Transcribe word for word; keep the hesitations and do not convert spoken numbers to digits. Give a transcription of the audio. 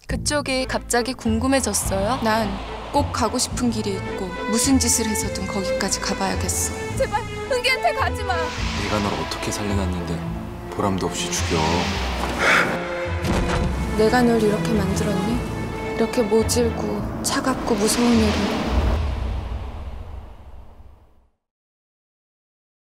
그쪽이 갑자기 궁금해졌어요? 난 꼭 가고 싶은 길이 있고 무슨 짓을 해서든 거기까지 가봐야겠어. 제발 은기한테 가지 마. 내가 널 어떻게 살려놨는데 보람도 없이 죽여. 내가 널 이렇게 만들었니? 이렇게 모질고 차갑고 무서운 애를.